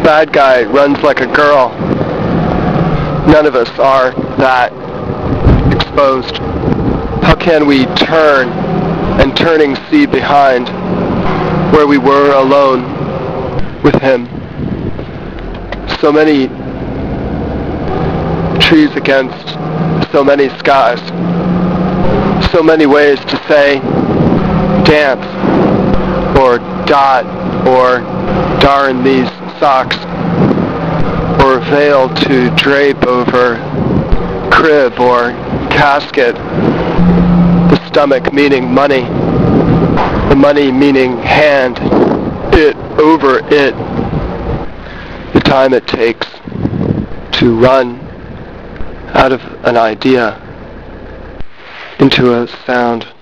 bad guy runs like a girl. None of us are that exposed. How can we turn and turning see behind where we were alone with him? So many trees against so many skies. So many ways to say dance or dot or darn these socks or veil to drape over crib or casket. The stomach meaning money, the money meaning hand, it over it, the time it takes to run out of an idea into a sound.